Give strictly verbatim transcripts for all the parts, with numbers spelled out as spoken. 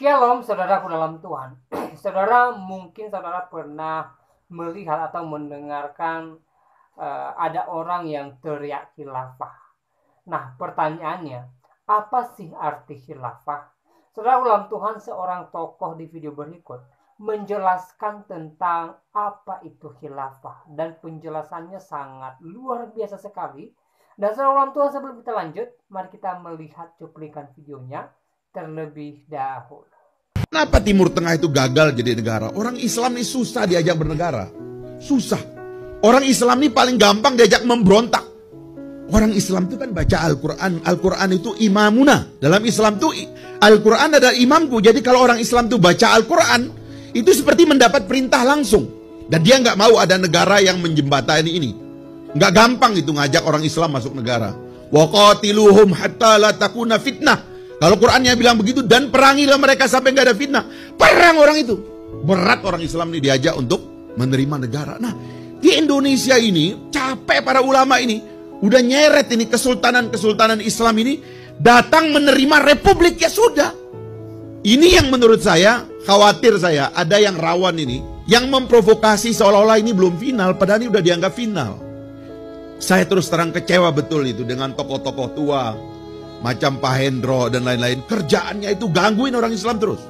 Shalom saudaraku dalam Tuhan. Saudara, mungkin saudara pernah melihat atau mendengarkan uh, ada orang yang teriak khilafah. Nah, pertanyaannya, apa sih arti khilafah? Saudara dalam Tuhan, seorang tokoh di video berikut menjelaskan tentang apa itu khilafah, dan penjelasannya sangat luar biasa sekali. Dan saudara dalam Tuhan, sebelum kita lanjut, mari kita melihat cuplikan videonya terlebih dahulu. Kenapa Timur Tengah itu gagal jadi negara? Orang Islam ini susah diajak bernegara. Susah. Orang Islam ini paling gampang diajak memberontak. Orang Islam itu kan baca Al-Quran. Al-Quran itu imamuna. Dalam Islam itu Al-Quran adalah imamku. Jadi kalau orang Islam itu baca Al-Quran, itu seperti mendapat perintah langsung. Dan dia nggak mau ada negara yang menjembatani ini. Nggak gampang itu ngajak orang Islam masuk negara. Wa qatiluhum hatta la takuna fitnah. Kalau Qurannya bilang begitu, dan perangilah mereka sampai nggak ada fitnah. Perang orang itu. Berat orang Islam ini diajak untuk menerima negara. Nah, di Indonesia ini capek para ulama ini. Udah nyeret ini kesultanan-kesultanan Islam ini datang menerima republik, ya sudah. Ini yang menurut saya, khawatir saya, ada yang rawan ini, yang memprovokasi seolah-olah ini belum final, padahal ini udah dianggap final. Saya terus terang kecewa betul itu dengan tokoh-tokoh tua macam Pak Hendro dan lain-lain. Kerjaannya itu gangguin orang Islam terus.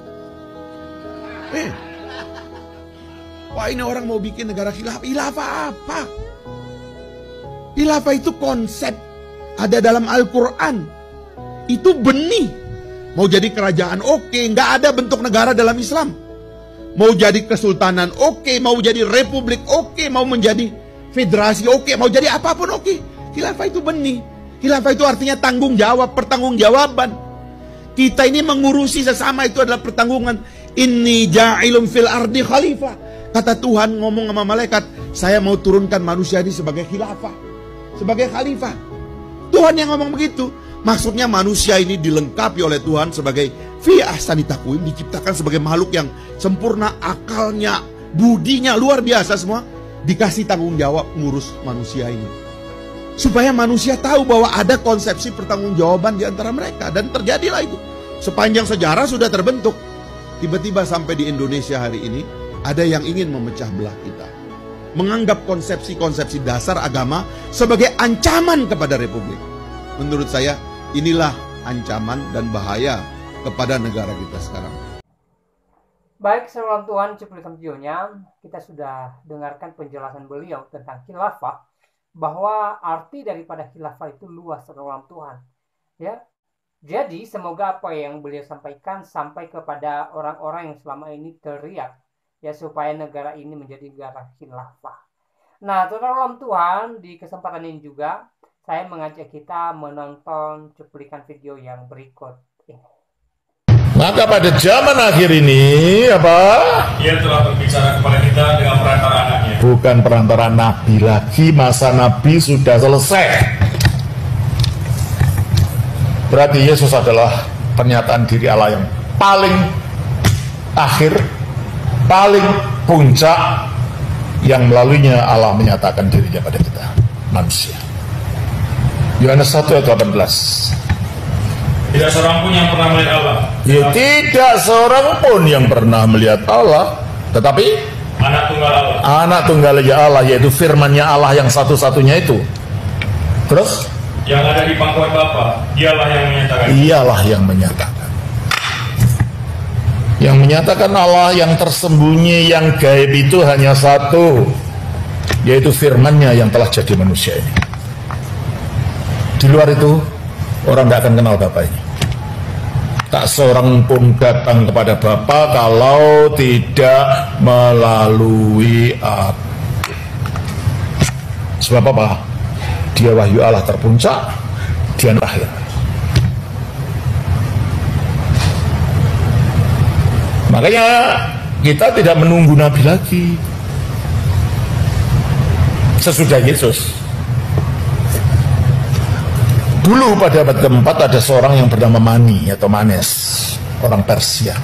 Eh, wah ini orang mau bikin negara khilafah. Khilafah apa? Khilafah itu konsep ada dalam Al-Quran. Itu benih. Mau jadi kerajaan oke, okay. Nggak ada bentuk negara dalam Islam. Mau jadi kesultanan oke, okay. Mau jadi republik oke, okay. Mau menjadi federasi oke, okay. Mau jadi apapun oke, okay. Khilafah itu benih. Khilafah itu artinya tanggung jawab, pertanggungjawaban. Kita ini mengurusi sesama itu adalah pertanggungan. Inni ja'ilum fil ardi khalifah. Kata Tuhan ngomong sama malaikat, saya mau turunkan manusia ini sebagai khilafah, sebagai khalifah. Tuhan yang ngomong begitu. Maksudnya manusia ini dilengkapi oleh Tuhan sebagai fi ahsani taqwim, diciptakan sebagai makhluk yang sempurna, akalnya, budinya luar biasa semua. Dikasih tanggung jawab ngurus manusia ini. Supaya manusia tahu bahwa ada konsepsi pertanggungjawaban di antara mereka. Dan terjadilah itu. Sepanjang sejarah sudah terbentuk. Tiba-tiba sampai di Indonesia hari ini, ada yang ingin memecah belah kita. Menganggap konsepsi-konsepsi dasar agama sebagai ancaman kepada republik. Menurut saya, inilah ancaman dan bahaya kepada negara kita sekarang. Baik, saudara Tuhan, cuplikan videonya. Kita sudah dengarkan penjelasan beliau tentang khilafah. Bahwa arti daripada khilafah itu luas dalam Tuhan, ya. Jadi semoga apa yang beliau sampaikan sampai kepada orang-orang yang selama ini teriak, ya, supaya negara ini menjadi negara khilafah. Nah, dalam Tuhan, di kesempatan ini juga saya mengajak kita menonton cuplikan video yang berikut ini. Maka pada zaman akhir ini apa? Dia telah berbicara kepada kita dengan perantara anaknya. Bukan perantara nabi lagi, masa nabi sudah selesai. Berarti Yesus adalah pernyataan diri Allah yang paling akhir, paling puncak, yang melaluinya Allah menyatakan dirinya pada kita, manusia. Yohanes satu ayat delapan belas. Tidak seorang pun yang pernah melihat Allah. Ya, tidak seorang pun yang pernah melihat Allah, tetapi anak tunggal Allah. Anak tunggal Allah, yaitu firman-Nya Allah yang satu-satunya itu. Terus yang ada di pangkuan Bapa, dialah yang menyatakan. Iyalah yang menyatakan. Yang menyatakan Allah yang tersembunyi, yang gaib itu hanya satu, yaitu firman-Nya yang telah jadi manusia ini. Di luar itu orang tidak akan kenal Bapa ini. Tak seorang pun datang kepada Bapa kalau tidak melalui aku. Sebab apa? Dia wahyu Allah terpuncak, dia terakhir. Makanya kita tidak menunggu Nabi lagi. Sesudah Yesus. Dulu pada abad keempat ada seorang yang bernama Mani atau Manes, orang Persia.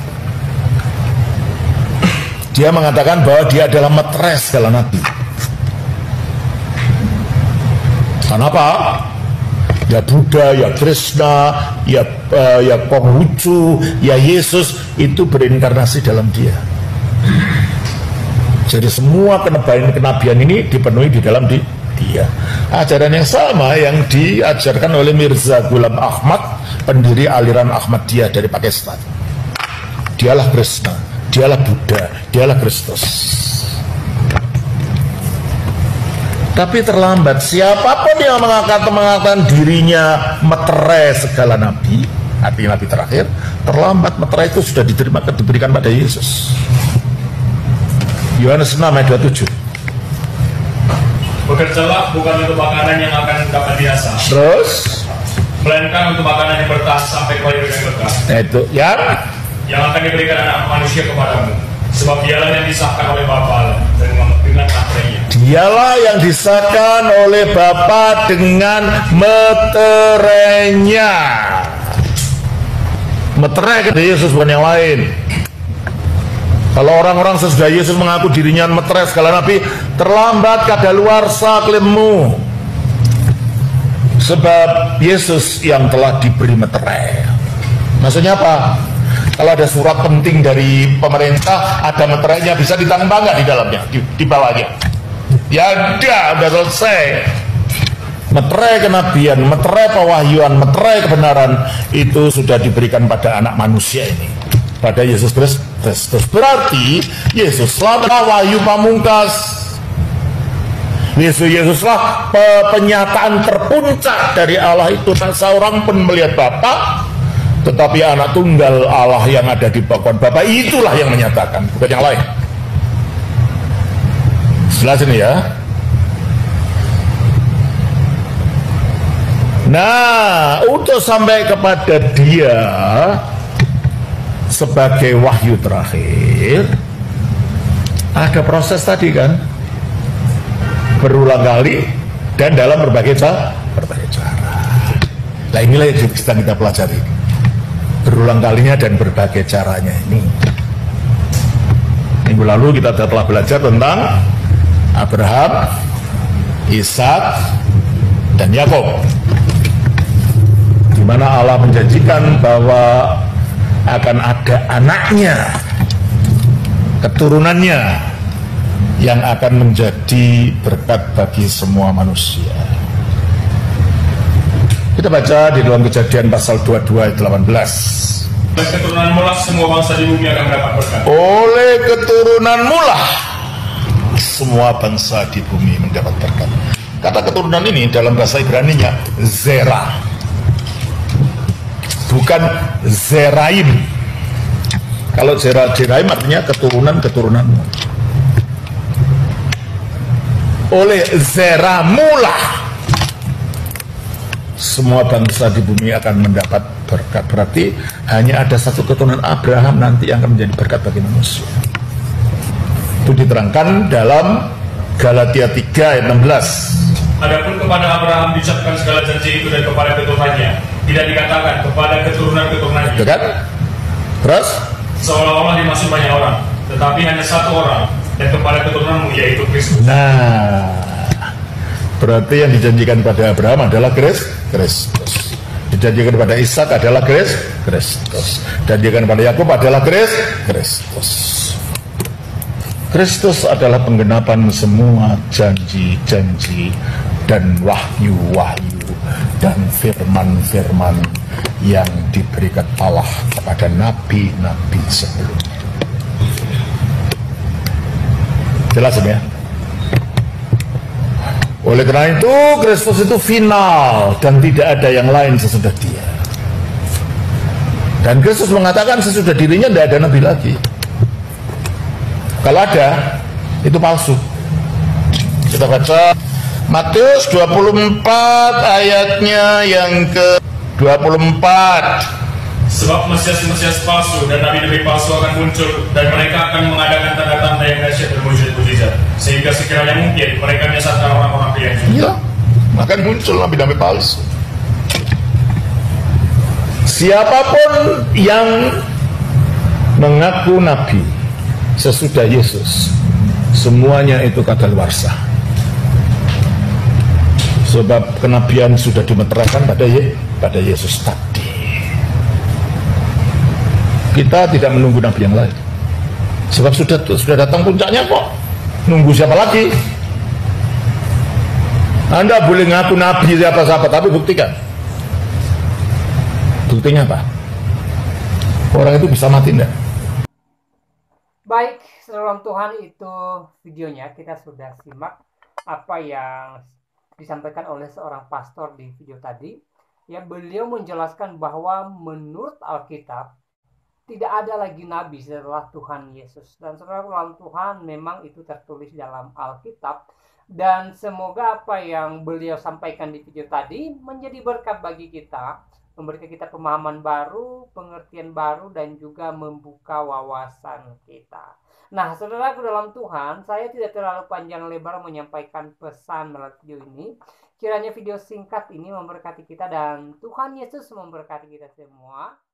Dia mengatakan bahwa dia adalah metres segala nabi. Kenapa? Ya Buddha, ya Krishna, ya uh, ya Konghucu, ya Yesus itu berinkarnasi dalam dia. Jadi semua kenabian-kenabian ini dipenuhi di dalam di, dia. Ajaran yang sama yang diajarkan oleh Mirza Ghulam Ahmad, pendiri aliran Ahmadiyah dari Pakistan. Dialah Krishna, dialah Buddha, dialah Kristus. Tapi terlambat. Siapapun yang mengatakan, mengatakan dirinya meterai segala nabi, artinya nabi terakhir, terlambat. Meterai itu sudah diterima, diberikan pada Yesus. Yohanes enam ayat dua puluh tujuh. Bekerjalah bukan untuk makanan yang akan dapat diasah, Terus, melainkan untuk makanan yang bertahan sampai kepada yang berkah, nah itu yang yang akan diberikan anak manusia kepadamu. Sebab dialah yang disahkan oleh Bapa dengan meterainya. Dialah yang disahkan oleh Bapa dengan meterainya. Meterai kepada Yesus, bukan yang lain. Kalau orang-orang sesudah Yesus mengaku dirinya meterai segala nabi, terlambat kadaluarsa klaimmu. Sebab Yesus yang telah diberi meterai. Maksudnya apa? Kalau ada surat penting dari pemerintah, ada meterainya, bisa ditambah nggak di dalamnya, di, di bawahnya? Ya ada, udah selesai. Meterai kenabian, meterai pewahyuan, meterai kebenaran itu sudah diberikan pada anak manusia ini, pada Yesus Kristus. Berarti Yesuslah wahyu pamungkas. Yesus Yesuslah penyataan terpuncak dari Allah itu. Tak seorang pun melihat Bapa, tetapi anak tunggal Allah yang ada di bawah Bapa itulah yang menyatakan, bukan yang lain. Jelas ini ya. Nah, untuk sampai kepada dia sebagai wahyu terakhir, ada proses tadi kan, berulang kali dan dalam berbagai cara. Berbagai cara. Nah inilah yang sedang kita pelajari. Berulang kalinya dan berbagai caranya ini. Minggu lalu kita telah belajar tentang Abraham, Ishak, dan Yakub, di mana Allah menjanjikan bahwa akan ada anaknya, keturunannya yang akan menjadi berkat bagi semua manusia. Kita baca di dalam Kejadian pasal dua puluh dua ayat delapan belas. Oleh keturunan mulah semua bangsa di bumi akan mendapat berkat. Oleh keturunan mulah semua bangsa di bumi mendapat berkat. Kata keturunan ini dalam bahasa Ibrani-nya Zera, bukan Zeraim. Kalau Zera, Zeraim artinya keturunan-keturunanmu. Oleh Zera mulah semua bangsa di bumi akan mendapat berkat. Berarti hanya ada satu keturunan Abraham nanti yang akan menjadi berkat bagi manusia. Itu diterangkan dalam Galatia tiga ayat enam belas. Adapun kepada Abraham diucapkan segala janji itu dan kepada keturunannya, tidak dikatakan kepada keturunan-keturunannya. Itu kan? Terus? Seolah-olah dimaksud banyak orang, tetapi hanya satu orang, dan kepada keturunanmu yaitu Kristus. Nah, berarti yang dijanjikan pada Abraham adalah Kristus. Dijanjikan pada Ishak adalah Kristus. Dijanjikan pada Yakub adalah Kristus. Kristus adalah penggenapan semua janji-janji dan wahyu-wahyu dan firman-firman yang diberikan Allah kepada nabi-nabi sebelumnya. Jelas ya? Oleh karena itu Kristus itu final dan tidak ada yang lain sesudah dia. Dan Kristus mengatakan sesudah dirinya tidak ada nabi lagi. Kalau ada, itu palsu. Kita baca Matius dua puluh empat ayatnya yang ke dua puluh empat. Sebab Mesias-Mesias palsu dan nabi-nabi palsu akan muncul, dan mereka akan mengadakan tanda-tanda yang dahsyat dan mujizat-mujizat, sehingga sekiranya mungkin mereka menyesatkan orang-orang pilihan. Iya, akan muncul nabi-nabi palsu. Siapapun yang mengaku nabi sesudah Yesus, semuanya itu kadaluarsa. Sebab kenabian sudah dimeteraikan pada Ye, pada Yesus tadi. Kita tidak menunggu nabi yang lain. Sebab sudah sudah datang puncaknya kok. Nunggu siapa lagi? Anda boleh ngaku nabi siapa-siapa, tapi buktikan. Buktinya apa? Orang itu bisa mati enggak? Baik, saudara Tuhan, itu videonya. Kita sudah simak apa yang disampaikan oleh seorang pastor di video tadi. Ya, beliau menjelaskan bahwa menurut Alkitab tidak ada lagi nabi setelah Tuhan Yesus. Dan saudara Tuhan, memang itu tertulis dalam Alkitab. Dan semoga apa yang beliau sampaikan di video tadi menjadi berkat bagi kita, memberikan kita pemahaman baru, pengertian baru, dan juga membuka wawasan kita. Nah, saudaraku dalam Tuhan, saya tidak terlalu panjang lebar menyampaikan pesan melalui video ini. Kiranya video singkat ini memberkati kita dan Tuhan Yesus memberkati kita semua.